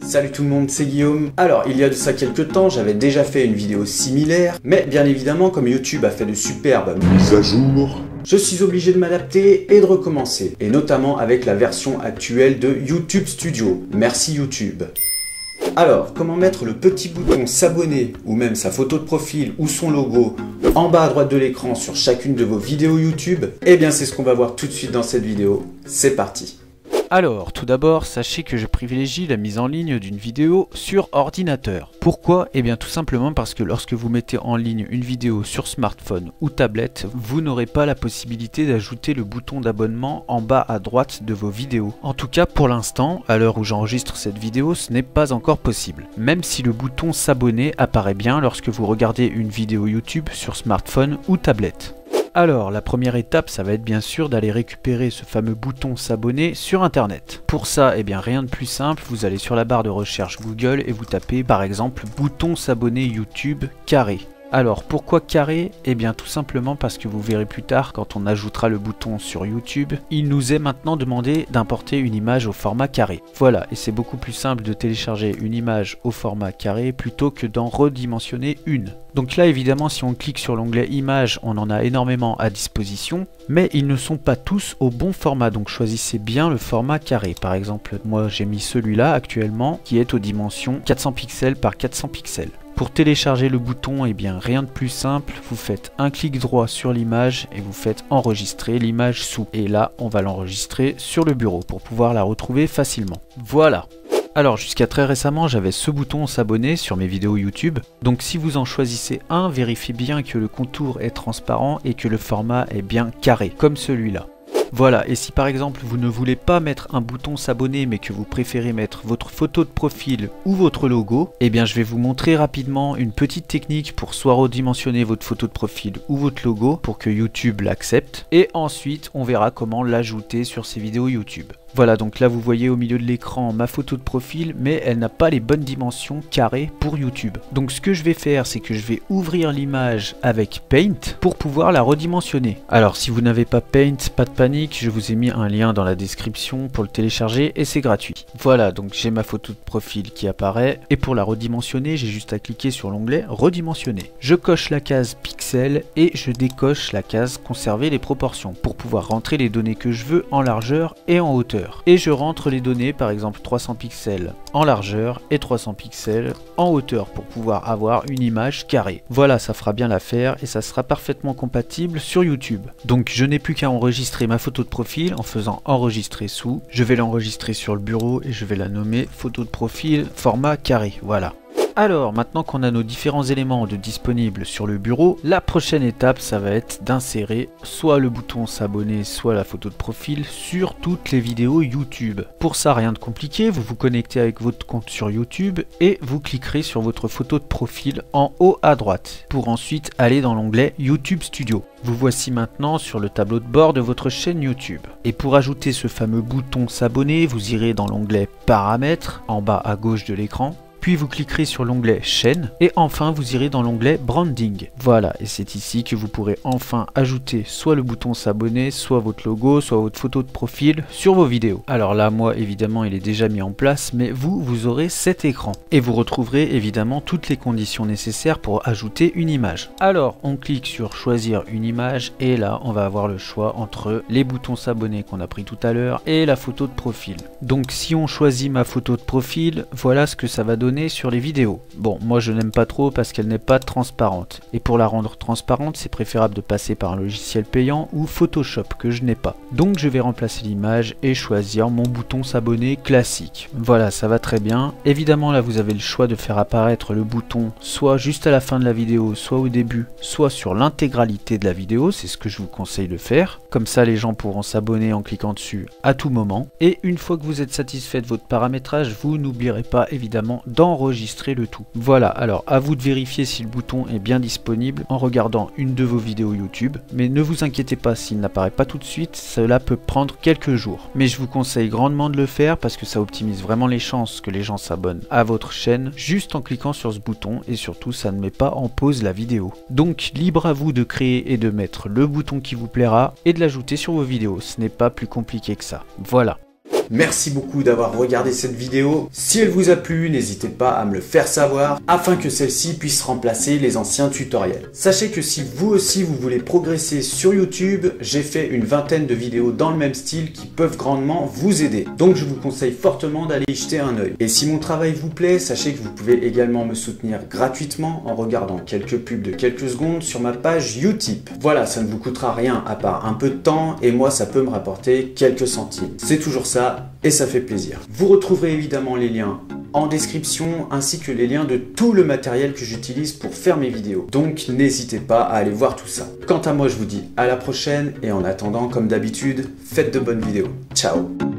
Salut tout le monde, c'est Guillaume. Alors, il y a de ça quelques temps, j'avais déjà fait une vidéo similaire, mais bien évidemment, comme YouTube a fait de superbes mises à jour, je suis obligé de m'adapter et de recommencer, et notamment avec la version actuelle de YouTube Studio. Merci YouTube. Alors, comment mettre le petit bouton s'abonner, ou même sa photo de profil ou son logo, en bas à droite de l'écran sur chacune de vos vidéos YouTube? Eh bien, c'est ce qu'on va voir tout de suite dans cette vidéo. C'est parti. Alors, tout d'abord, sachez que je privilégie la mise en ligne d'une vidéo sur ordinateur. Pourquoi? Eh bien tout simplement parce que lorsque vous mettez en ligne une vidéo sur smartphone ou tablette, vous n'aurez pas la possibilité d'ajouter le bouton d'abonnement en bas à droite de vos vidéos. En tout cas pour l'instant, à l'heure où j'enregistre cette vidéo, ce n'est pas encore possible. Même si le bouton s'abonner apparaît bien lorsque vous regardez une vidéo YouTube sur smartphone ou tablette. Alors, la première étape, ça va être bien sûr d'aller récupérer ce fameux bouton s'abonner sur internet. Pour ça, eh bien rien de plus simple, vous allez sur la barre de recherche Google et vous tapez par exemple bouton s'abonner YouTube carré. Alors pourquoi carré? Eh bien tout simplement parce que vous verrez plus tard quand on ajoutera le bouton sur YouTube, il nous est maintenant demandé d'importer une image au format carré. Voilà, et c'est beaucoup plus simple de télécharger une image au format carré plutôt que d'en redimensionner une. Donc là évidemment si on clique sur l'onglet images, on en a énormément à disposition, mais ils ne sont pas tous au bon format, donc choisissez bien le format carré. Par exemple moi j'ai mis celui-là actuellement qui est aux dimensions 400 pixels par 400 pixels. Pour télécharger le bouton, eh bien rien de plus simple, vous faites un clic droit sur l'image et vous faites enregistrer l'image sous. Et là, on va l'enregistrer sur le bureau pour pouvoir la retrouver facilement. Voilà. Alors jusqu'à très récemment, j'avais ce bouton s'abonner sur mes vidéos YouTube. Donc si vous en choisissez un, vérifiez bien que le contour est transparent et que le format est bien carré, comme celui-là. Voilà, et si par exemple vous ne voulez pas mettre un bouton s'abonner mais que vous préférez mettre votre photo de profil ou votre logo, eh bien je vais vous montrer rapidement une petite technique pour soit redimensionner votre photo de profil ou votre logo pour que YouTube l'accepte, et ensuite on verra comment l'ajouter sur ces vidéos YouTube. Voilà, donc là vous voyez au milieu de l'écran ma photo de profil, mais elle n'a pas les bonnes dimensions carrées pour YouTube. Donc ce que je vais faire, c'est que je vais ouvrir l'image avec Paint pour pouvoir la redimensionner. Alors si vous n'avez pas Paint, pas de panique, je vous ai mis un lien dans la description pour le télécharger et c'est gratuit. Voilà, donc j'ai ma photo de profil qui apparaît, et pour la redimensionner, j'ai juste à cliquer sur l'onglet redimensionner. Je coche la case pixels et je décoche la case conserver les proportions pour pouvoir rentrer les données que je veux en largeur et en hauteur. Et je rentre les données, par exemple 300 pixels en largeur et 300 pixels en hauteur pour pouvoir avoir une image carrée. Voilà, ça fera bien l'affaire et ça sera parfaitement compatible sur YouTube. Donc je n'ai plus qu'à enregistrer ma photo de profil en faisant enregistrer sous. Je vais l'enregistrer sur le bureau et je vais la nommer photo de profil format carré. Voilà. Alors, maintenant qu'on a nos différents éléments de disponibles sur le bureau, la prochaine étape, ça va être d'insérer soit le bouton s'abonner, soit la photo de profil sur toutes les vidéos YouTube. Pour ça, rien de compliqué, vous vous connectez avec votre compte sur YouTube et vous cliquerez sur votre photo de profil en haut à droite pour ensuite aller dans l'onglet YouTube Studio. Vous voici maintenant sur le tableau de bord de votre chaîne YouTube. Et pour ajouter ce fameux bouton s'abonner, vous irez dans l'onglet Paramètres en bas à gauche de l'écran. Puis vous cliquerez sur l'onglet chaîne et enfin vous irez dans l'onglet branding. Voilà, et c'est ici que vous pourrez enfin ajouter soit le bouton s'abonner, soit votre logo, soit votre photo de profil sur vos vidéos. Alors là, moi évidemment il est déjà mis en place, mais vous aurez cet écran. Et vous retrouverez évidemment toutes les conditions nécessaires pour ajouter une image. Alors on clique sur choisir une image et là on va avoir le choix entre les boutons s'abonner qu'on a pris tout à l'heure et la photo de profil. Donc si on choisit ma photo de profil, voilà ce que ça va donner sur les vidéos. Bon, moi je n'aime pas trop parce qu'elle n'est pas transparente. Et pour la rendre transparente, c'est préférable de passer par un logiciel payant ou Photoshop que je n'ai pas. Donc je vais remplacer l'image et choisir mon bouton s'abonner classique. Voilà, ça va très bien. Évidemment là vous avez le choix de faire apparaître le bouton soit juste à la fin de la vidéo, soit au début, soit sur l'intégralité de la vidéo. C'est ce que je vous conseille de faire. Comme ça les gens pourront s'abonner en cliquant dessus à tout moment. Et une fois que vous êtes satisfait de votre paramétrage, vous n'oublierez pas évidemment d'enregistrer le tout. Voilà, alors à vous de vérifier si le bouton est bien disponible en regardant une de vos vidéos YouTube, mais ne vous inquiétez pas s'il n'apparaît pas tout de suite, cela peut prendre quelques jours. Mais je vous conseille grandement de le faire parce que ça optimise vraiment les chances que les gens s'abonnent à votre chaîne juste en cliquant sur ce bouton, et surtout ça ne met pas en pause la vidéo. Donc libre à vous de créer et de mettre le bouton qui vous plaira et de l'ajouter sur vos vidéos, ce n'est pas plus compliqué que ça. Voilà. Merci beaucoup d'avoir regardé cette vidéo. Si elle vous a plu, n'hésitez pas à me le faire savoir afin que celle-ci puisse remplacer les anciens tutoriels. Sachez que si vous aussi vous voulez progresser sur YouTube, j'ai fait une vingtaine de vidéos dans le même style qui peuvent grandement vous aider. Donc je vous conseille fortement d'aller y jeter un œil. Et si mon travail vous plaît, sachez que vous pouvez également me soutenir gratuitement en regardant quelques pubs de quelques secondes sur ma page Utip. Voilà, ça ne vous coûtera rien à part un peu de temps et moi ça peut me rapporter quelques centimes. C'est toujours ça et ça fait plaisir. Vous retrouverez évidemment les liens en description ainsi que les liens de tout le matériel que j'utilise pour faire mes vidéos. Donc n'hésitez pas à aller voir tout ça. Quant à moi, je vous dis à la prochaine et en attendant, comme d'habitude, faites de bonnes vidéos. Ciao!